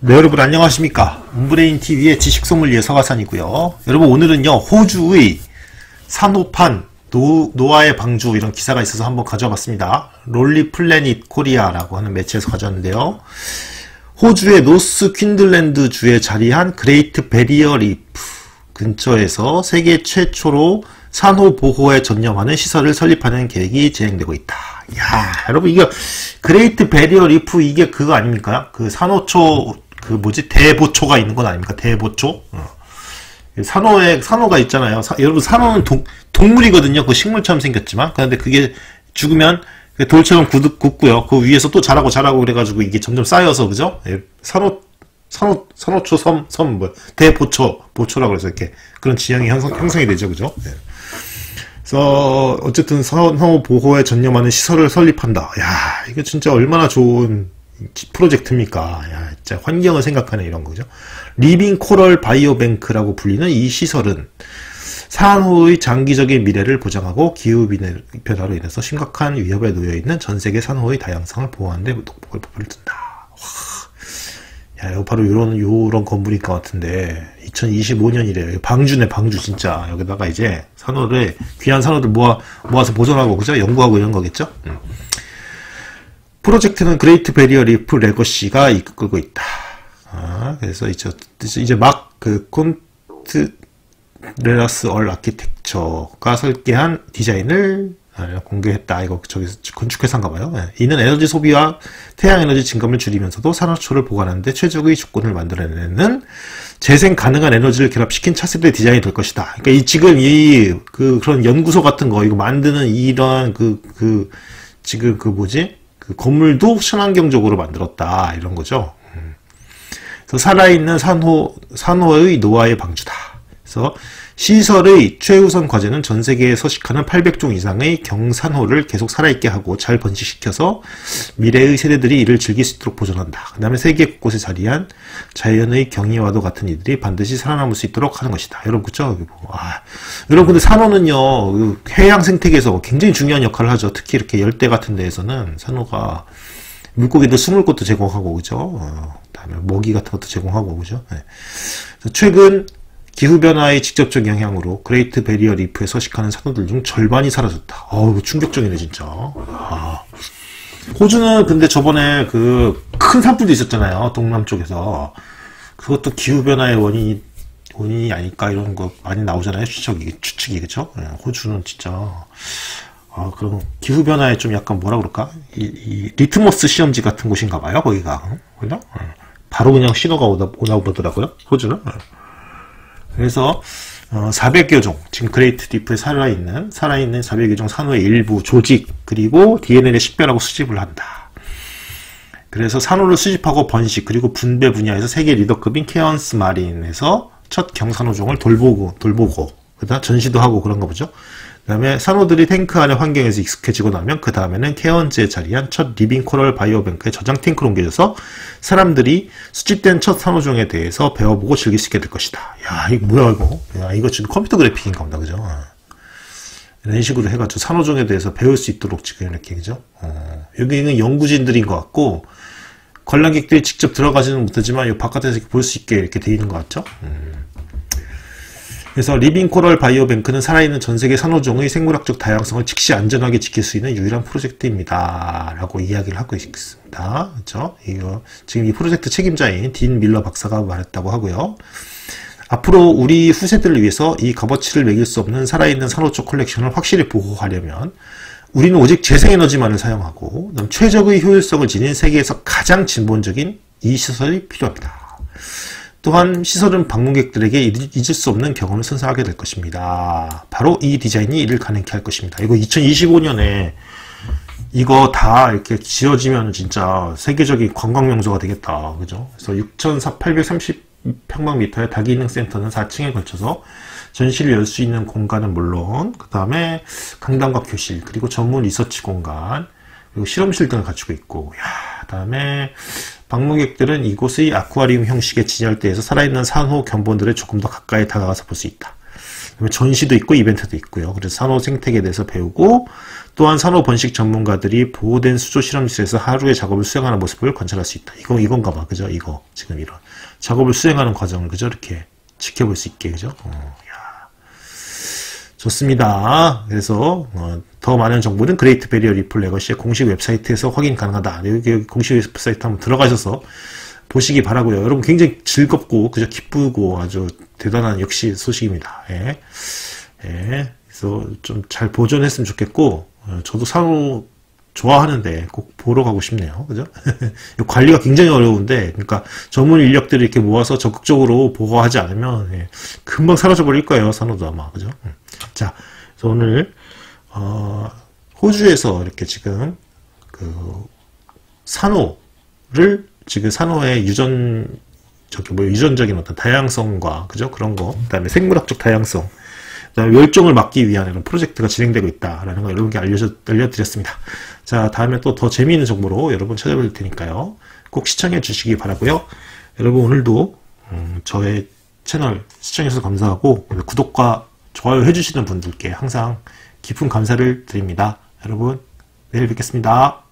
네, 여러분 안녕하십니까. 온브레인TV의 지식소믈리에 서가산이고요. 여러분 오늘은요, 호주의 산호판 노아의 방주 이런 기사가 있어서 한번 가져와봤습니다. 롤리 플래닛 코리아라고 하는 매체에서 가져왔는데요. 호주의 노스 퀸즐랜드 주에 자리한 그레이트 베리어 리프 근처에서 세계 최초로 산호 보호에 전념하는 시설을 설립하는 계획이 진행되고 있다. 야, 여러분 이거 그레이트 베리어 리프 이게 그거 아닙니까? 그 산호초 그 뭐지 대보초가 있는 건 아닙니까? 대보초. 산호가 있잖아요. 여러분 산호는 동물이거든요. 그 식물처럼 생겼지만 그런데 그게 죽으면 돌처럼 굳고요. 그 위에서 또 자라고 그래가지고 이게 점점 쌓여서 그죠? 산호초 보초라고 해서 이렇게 그런 지형이 형성이 되죠, 그죠? 네. 그래서 어쨌든 산호 보호에 전념하는 시설을 설립한다. 야, 이거 진짜 얼마나 좋은 프로젝트입니까? 야, 진짜 환경을 생각하는 이런 거죠. 리빙 코럴 바이오뱅크라고 불리는 이 시설은 산호의 장기적인 미래를 보장하고 기후 변화로 인해서 심각한 위협에 놓여 있는 전 세계 산호의 다양성을 보호하는 데 목표를 둔다. 야, 이거 바로 요런 건물일 것 같은데 2025년이래요. 방주네, 방주 진짜. 여기다가 이제 귀한 산호들 모아서 보존하고 그죠? 연구하고 이런 거겠죠? 프로젝트는 그레이트 베리어 리프 레거시가 이끌고 있다. 그래서 이제 막 그 콘트레라스 얼 아키텍처가 설계한 디자인을 공개했다. 이거 저기서 건축회사인가봐요. 이는 에너지 소비와 태양 에너지 증감을 줄이면서도 산호초를 보관하는데 최적의 조건을 만들어내는 재생 가능한 에너지를 결합시킨 차세대 디자인이 될 것이다. 그러니까 지금 그런 연구소 같은 거 이거 만드는 이런 지금 그 건물도 친환경적으로 만들었다 이런 거죠. 그래서 살아있는 산호의 노아의 방주다. 그래서 시설의 최우선 과제는 전 세계에 서식하는 800종 이상의 경산호를 계속 살아있게 하고 잘 번식시켜서 미래의 세대들이 이를 즐길 수 있도록 보존한다. 그 다음에 세계 곳곳에 자리한 자연의 경이와도 같은 이들이 반드시 살아남을 수 있도록 하는 것이다. 여러분 그쵸? 여러분 근데 산호는요 해양 생태계에서 굉장히 중요한 역할을 하죠. 특히 이렇게 열대 같은 데에서는 산호가 물고기들 숨을 곳도 제공하고 그죠? 그다음에 먹이 같은 것도 제공하고 그죠? 네. 최근 기후변화의 직접적 영향으로 그레이트 베리어 리프에 서식하는 산호들 중 절반이 사라졌다. 어우, 충격적이네, 진짜. 호주는 근데 저번에 그 큰 산불도 있었잖아요. 동남 쪽에서. 그것도 기후변화의 원인이 아닐까 이런 거 많이 나오잖아요. 추측이, 그쵸? 호주는 진짜. 그럼 기후변화에 좀 약간 뭐라 그럴까? 이 리트머스 시험지 같은 곳인가 봐요, 거기가. 그죠? 바로 그냥 신호가 오나 보더라고요, 호주는. 그래서 400여 종, 지금 그레이트 리프에 살아있는 400여 종 산호의 일부 조직 그리고 DNA를 식별하고 수집을 한다. 그래서 산호를 수집하고 번식 그리고 분배 분야에서 세계 리더급인 케언스 마린에서 첫 경산호종을 돌보고 그다음 전시도 하고 그런가 보죠. 그 다음에 산호들이 탱크 안의 환경에서 익숙해지고 나면 그 다음에는 케언즈에 자리한 첫 리빙 코럴 바이오뱅크의 저장 탱크로 옮겨져서 사람들이 수집된 첫 산호종에 대해서 배워보고 즐길 수 있게 될 것이다. 야, 이거 뭐야 이거? 야, 이거 지금 컴퓨터 그래픽인가 보다, 그죠? 이런 식으로 해가지고 산호종에 대해서 배울 수 있도록 지금 이렇게, 그죠? 여기는 연구진들인 것 같고 관람객들이 직접 들어가지는 못하지만 이 바깥에서 볼 수 있게 이렇게 돼 있는 것 같죠? 그래서 리빙 코럴 바이오뱅크는 살아있는 전세계 산호종의 생물학적 다양성을 즉시 안전하게 지킬 수 있는 유일한 프로젝트입니다. 라고 이야기를 하고 있습니다. 그렇죠? 이거 지금 이 프로젝트 책임자인 딘 밀러 박사가 말했다고 하고요. 앞으로 우리 후세들을 위해서 이 값어치를 매길 수 없는 살아있는 산호초 컬렉션을 확실히 보호하려면 우리는 오직 재생에너지만을 사용하고 최적의 효율성을 지닌 세계에서 가장 진본적인 이 시설이 필요합니다. 또한 시설은 방문객들에게 잊을 수 없는 경험을 선사하게 될 것입니다. 바로 이 디자인이 이를 가능케 할 것입니다. 이거 2025년에 이거 다 이렇게 지어지면 진짜 세계적인 관광 명소가 되겠다. 그죠? 그래서 6,830평방미터의 다기능센터는 4층에 걸쳐서 전시를 열 수 있는 공간은 물론 그 다음에 강당과 교실 그리고 전문 리서치 공간 그리고 실험실 등을 갖추고 있고 그 다음에 방문객들은 이곳의 아쿠아리움 형식의 진열대에서 살아있는 산호 견본들을 조금 더 가까이 다가가서 볼 수 있다. 전시도 있고 이벤트도 있고요. 그래서 산호 생태계에 대해서 배우고 또한 산호 번식 전문가들이 보호된 수조 실험실에서 하루의 작업을 수행하는 모습을 관찰할 수 있다. 이건가 봐. 그죠? 이거. 지금 이런. 작업을 수행하는 과정을, 그죠? 이렇게 지켜볼 수 있게, 그죠? 야. 좋습니다. 그래서, 더 많은 정보는 그레이트 베리어 리프 레거시의 공식 웹사이트에서 확인 가능하다. 여기 공식 웹사이트 한번 들어가셔서 보시기 바라고요. 여러분 굉장히 즐겁고, 그죠? 기쁘고 아주 대단한 역시 소식입니다. 예. 예. 그래서 좀 잘 보존했으면 좋겠고, 저도 산호 좋아하는데 꼭 보러 가고 싶네요. 그죠? 관리가 굉장히 어려운데, 그러니까 전문 인력들을 이렇게 모아서 적극적으로 보호하지 않으면, 예, 금방 사라져버릴 거예요. 산호도 아마. 그죠? 자, 그래서 오늘, 호주에서 이렇게 지금, 산호를, 지금 산호의 유전적인 어떤 다양성과, 그죠? 그런 거, 그 다음에 생물학적 다양성, 멸종을 막기 위한 이런 프로젝트가 진행되고 있다라는 거 여러분께 알려드렸습니다. 자, 다음에 또 더 재미있는 정보로 여러분 찾아뵐 테니까요. 꼭 시청해 주시기 바라고요. 여러분 오늘도 저의 채널 시청해주셔서 감사하고 구독과 좋아요 해주시는 분들께 항상 깊은 감사를 드립니다. 여러분 내일 뵙겠습니다.